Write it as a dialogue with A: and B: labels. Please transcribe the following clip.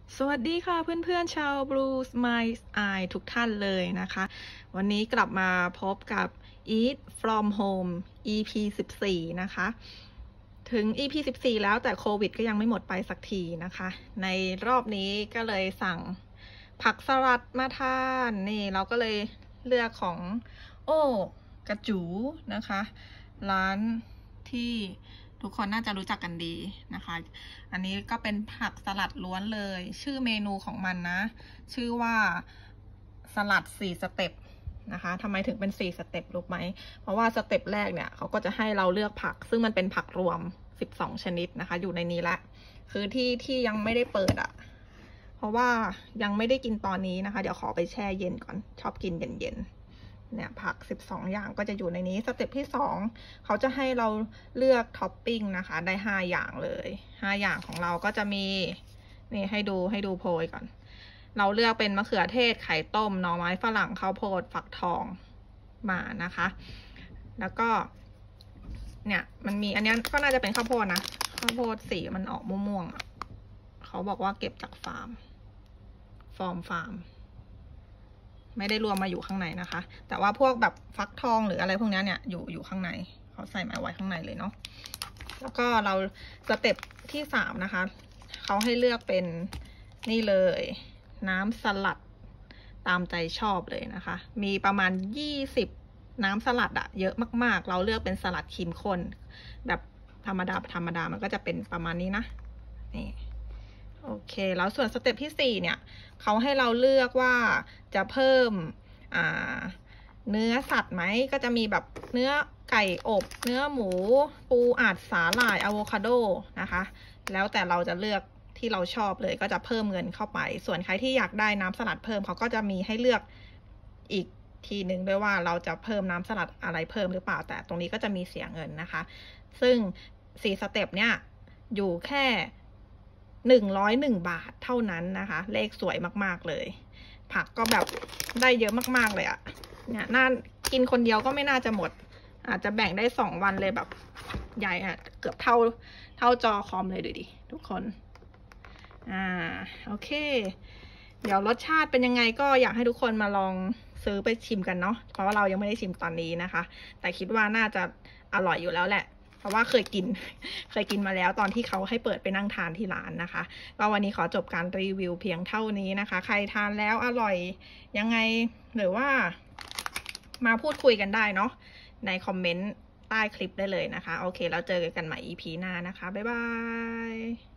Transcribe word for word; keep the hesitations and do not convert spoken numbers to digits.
A: สวัสดีค่ะเพื่อนๆชาว Blue Smile Eye ทุกท่านเลยนะคะวันนี้กลับมาพบกับ Eat from Home อี พี สิบสี่ นะคะถึง อี พี สิบสี่ แล้วแต่โควิดก็ยังไม่หมดไปสักทีนะคะในรอบนี้ก็เลยสั่งผักสลัดมาทานนี่เราก็เลยเลือกของโอ้กระจูนะคะร้านที่ทุกคนน่าจะรู้จักกันดีนะคะอันนี้ก็เป็นผักสลัดล้วนเลยชื่อเมนูของมันนะชื่อว่าสลัดสี่สเต็ปนะคะทำไมถึงเป็นสี่สเต็ปรู้ไหมเพราะว่าสเต็ปแรกเนี่ยเขาก็จะให้เราเลือกผักซึ่งมันเป็นผักรวมสิบสองชนิดนะคะอยู่ในนี้ละคือที่ที่ยังไม่ได้เปิดอ่ะเพราะว่ายังไม่ได้กินตอนนี้นะคะเดี๋ยวขอไปแช่เย็นก่อนชอบกินเย็นๆเนี่ยผักสิบสองอย่างก็จะอยู่ในนี้สเต็ปที่สองเขาจะให้เราเลือกท็อปปิ้งนะคะได้ห้าอย่างเลยห้าอย่างของเราก็จะมีนี่ให้ดูให้ดูโพยก่อนเราเลือกเป็นมะเขือเทศไข่ต้มหน่อไม้ฝรั่งข้าวโพดฝักทองมานะคะแล้วก็เนี่ยมันมีอันนี้ก็น่าจะเป็นข้าวโพดนะข้าวโพดสีมันออกม่วงๆเขาบอกว่าเก็บจากฟาร์มฟอร์มฟาร์มไม่ได้รวมมาอยู่ข้างในนะคะแต่ว่าพวกแบบฟักทองหรืออะไรพวกนี้เนี่ยอยู่อยู่ข้างในเขาใส่มาไว้ข้างในเลยเนาะแล้วก็เราสเต็ปที่สามนะคะเขาให้เลือกเป็นนี่เลยน้ำสลัดตามใจชอบเลยนะคะมีประมาณยี่สิบน้ำสลัดอะเยอะมากๆเราเลือกเป็นสลัดครีมข้นแบบธรรมดาธรรมดามันก็จะเป็นประมาณนี้นะนี่โอเคแล้วส่วนสเต็ปที่สี่เนี่ยเขาให้เราเลือกว่าจะเพิ่มอ่าเนื้อสัตว์ไหมก็จะมีแบบเนื้อไก่อบเนื้อหมูปูอัดสาหร่ายอะโวคาโดนะคะแล้วแต่เราจะเลือกที่เราชอบเลยก็จะเพิ่มเงินเข้าไปส่วนใครที่อยากได้น้ำสลัดเพิ่มเขาก็จะมีให้เลือกอีกทีหนึ่งด้วยว่าเราจะเพิ่มน้ำสลัดอะไรเพิ่มหรือเปล่าแต่ตรงนี้ก็จะมีเสียเงินนะคะซึ่งสี่สเต็ปเนี่ยอยู่แค่หนึ่งร้อยหนึ่งบาทเท่านั้นนะคะเลขสวยมากๆเลยผักก็แบบได้เยอะมากๆเลยอะเนี่ยน่ากินคนเดียวก็ไม่น่าจะหมดอาจจะแบ่งได้สองวันเลยแบบใหญ่อะเกือบเท่าเท่าจอคอมเลยดูดิทุกคนอ่าโอเคเดี๋ยวรสชาติเป็นยังไงก็อยากให้ทุกคนมาลองซื้อไปชิมกันเนาะเพราะว่าเรายังไม่ได้ชิมตอนนี้นะคะแต่คิดว่าน่าจะอร่อยอยู่แล้วแหละเพราะว่าเคยกินเคยกินมาแล้วตอนที่เขาให้เปิดไปนั่งทานที่ร้านนะคะก็วันนี้ขอจบการรีวิวเพียงเท่านี้นะคะใครทานแล้วอร่อยยังไงหรือว่ามาพูดคุยกันได้เนาะในคอมเมนต์ใต้คลิปได้เลยนะคะโอเคแล้วเจอกันใหม่ อี พี หน้านะคะบ๊ายบาย